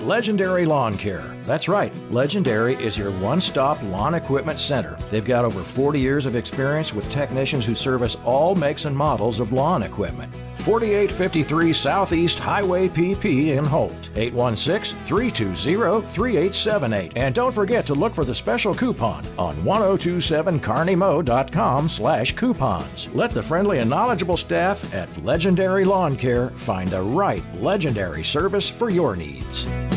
Legendary Lawn Care. That's right, Legendary is your one-stop lawn equipment center. They've got over 40 years of experience with technicians who service all makes and models of lawn equipment. 4853 Southeast Highway PP in Holt. 816-320-3878. And don't forget to look for the special coupon on 1027carneymo.com/coupons. Let the friendly and knowledgeable staff at Legendary Lawn Care find the right legendary service for your needs.